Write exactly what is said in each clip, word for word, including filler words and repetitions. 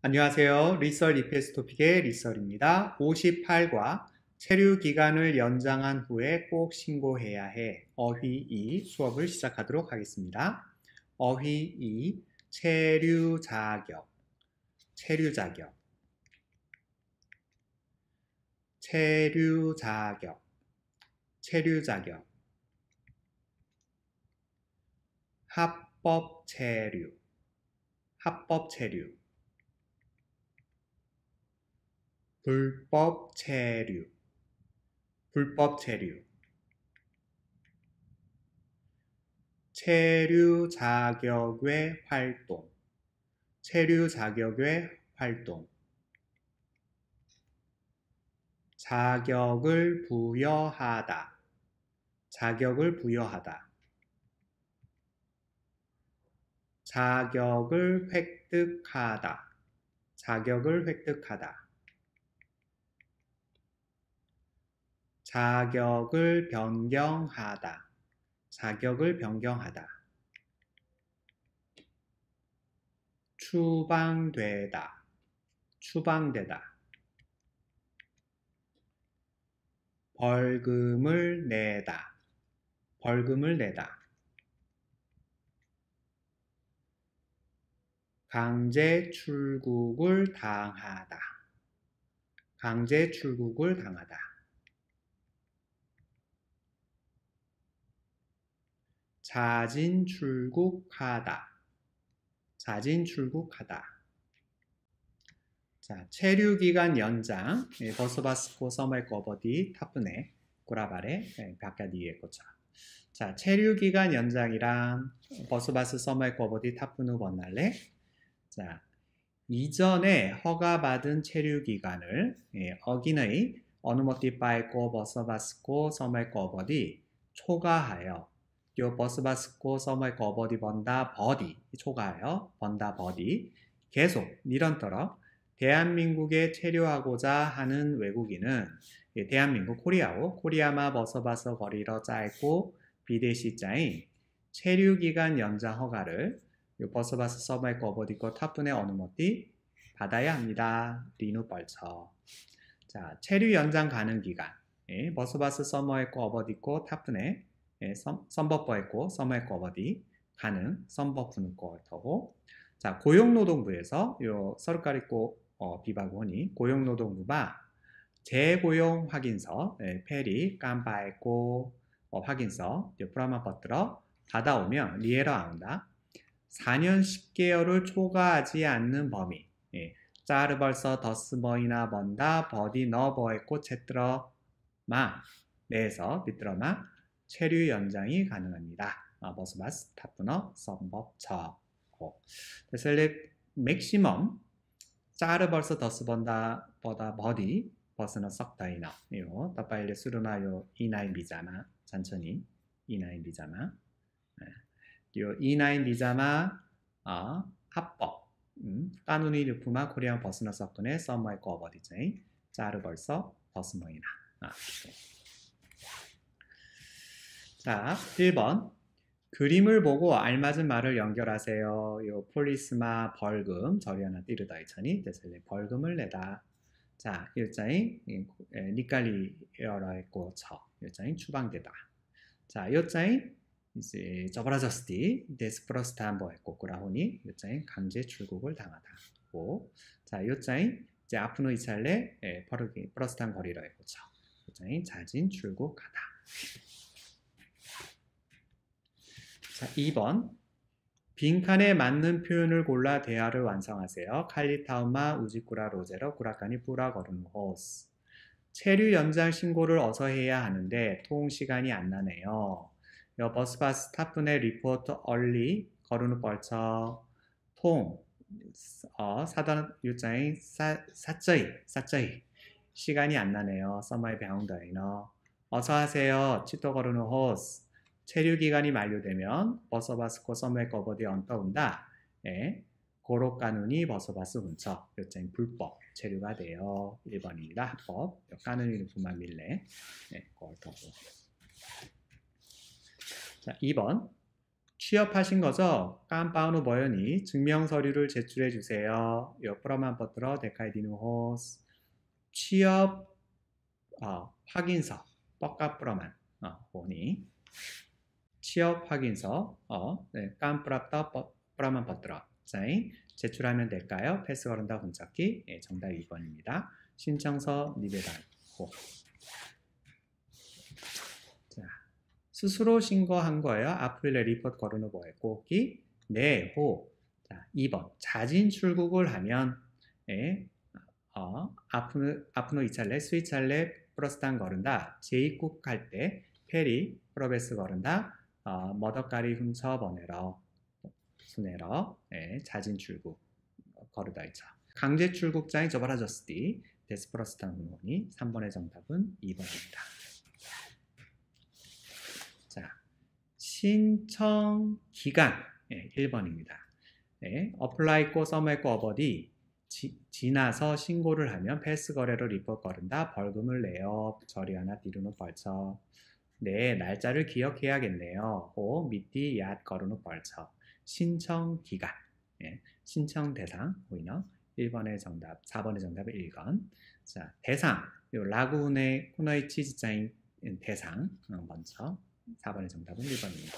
안녕하세요. 리썰 이피에스 토픽의 리썰입니다. 오십팔과 체류 기간을 연장한 후에 꼭 신고해야 해. 어휘 이 수업을 시작하도록 하겠습니다. 어휘 이 체류 자격, 체류 자격, 체류 자격, 체류 자격, 합법 체류, 합법 체류, 불법 체류, 불법 체류, 체류 자격의 활동, 체류 자격의 활동, 자격을 부여하다, 자격을 부여하다, 자격을 획득하다, 자격을 획득하다, 자격을 변경하다, 자격을 변경하다, 추방되다, 추방되다, 벌금을 내다, 벌금을 내다, 강제 출국을 당하다, 강제 출국을 당하다, 자진 출국하다, 자진 출국하다. 자, 체류 기간 연장, 버스바스코 서머의 거버디 타프네 꾸라바레 바카디에 거차. 자, 체류 기간 연장이랑 버스바스 서머의 거버디 타프누 번날레. 자, 이전에 허가받은 체류 기간을 예, 어기너이 어느모티 빠이고 버스바스코 서머의 거버디 초과하여 요 버스바스코 서머의 거버디 번다 버디 초과하여 번다 버디 계속 니런터러 대한민국에 체류하고자 하는 외국인은 예, 대한민국 코리아오 코리아마 버서바서 거리러 짧고 비대시자인 체류기간 연장 허가를 요 버서바스 서머의 거버디고 타분의 어느모띠 받아야 합니다. 리누 뻘쳐. 자, 체류 연장 가능 기간 예, 버서바스 서머의 거버디고 타분의 예, 선버퍼했고 서머의 거버디 가능 선버푸는 거터고 자, 고용노동부에서 요 서르카리코 어, 비바고니 고용노동부가 재고용 확인서 예, 페리 깜바에고 어, 확인서 프라마 버트러 받아오면 리에러 아운다 사 년 십 개월을 초과하지 않는 범위 예, 짜르 벌써 더스머이나 번다 버디 너버에고 채뜨러 마 내에서 비뜨러마 체류 연장이 가능합니다. 아, 버스바스 타프너 선법처 셀렉 맥시멈 짜르 벌써 더스 번다 보다 버디 버스는 썩다이나 요 따빠일레 수르마요 이나인 비자마 천천히 이나인 비자마 요 이나인 비자마 어, 합법 음, 까누니 류프마 코리안 버스너 썩군의 썸머의 거버디제이 짜르 벌써 버스머이나 아, 자 일 번 그림을 보고 알맞은 말을 연결하세요. 요 폴리스마 벌금 저리하나 띠르다이처니 데셀레 벌금을 내다. 자, 일자인 니깔리어라했고 저 일자인 추방되다. 자, 요자인 이제 저브라저스티 데스프로스탄버 했고 꾸라호니 요자인 강제 출국을 당하다. 고. 자, 요자인 이제 아프노 이찰레 퍼르기 프로스탄 거리라 했고 저 요자인 자진 출국하다. 자, 이 번 빈칸에 맞는 표현을 골라 대화를 완성하세요. 칼리타우마 우지꾸라 로제로 꾸라카니 뿌라 거르는 호스 체류 연장 신고를 어서 해야 하는데 통 시간이 안 나네요. 여 버스바스 타푼의 리포트 얼리 거르는 벌처 통 어, 사단 유자인 사쩌이 사쩌이 시간이 안 나네요. 서머의 병더이너 어서 하세요. 치토 거르는 호스 체류 기간이 만료되면 버서바스코 서머의 거버디 언떠온다. 예, 고로까누니 버서바스 hun처 요점 불법 체류가 돼요. 일 번입니다. 합법 까누니 부만 밀레 예, 거터고. 자, 이 번 취업하신 거죠? 깜빠우누 버연이 증명 서류를 제출해 주세요. 옆으로만 버들어 데카이디누 호스. 취업 어, 확인서 뻑까뿌러만 어, 보니 취업 확인서 어, 네, 깜뿌랍다 뿌라만 버들어 자이 제출하면 될까요? 패스 거른다 혼잡기 예, 정답 이 번입니다. 신청서 니베단 호. 자, 스스로 신고한 거예요. 아프릴에 리포트 거르는 거에 꼭기 네, 호. 자, 이 번 자진 출국을 하면 예, 어, 아프노 아프노 이찰레 스위찰레 플러스단 거른다. 재입국할 때 페리 프로베스 거른다. 어, 머더까리 훔쳐 보내러 순내러 예, 자진 출국 거르다 있죠. 강제 출국장이 저발아졌으디 데스프러스탄 후문이 삼 번의 정답은 이 번입니다. 자, 신청 기간 예, 일 번입니다. 예, 어플라이고 서머했고 어버디 지, 지나서 신고를 하면 패스 거래로 리포트 거른다. 벌금을 내요. 저리 하나 띠르노 벌쳐. 네, 날짜를 기억해야겠네요. 호 미띠 얏 거르노 벌쳐. 신청 기간 예, 신청 대상 보이너? 일 번의 정답, 사 번의 정답은 일 번. 자, 대상 요 라구네 코너의 치즈자인 대상 어, 먼저 사 번의 정답은 일 번입니다.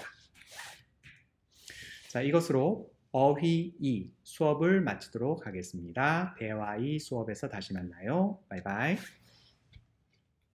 자, 이것으로 어휘 이 수업을 마치도록 하겠습니다. 대화 이 수업에서 다시 만나요. 바이바이.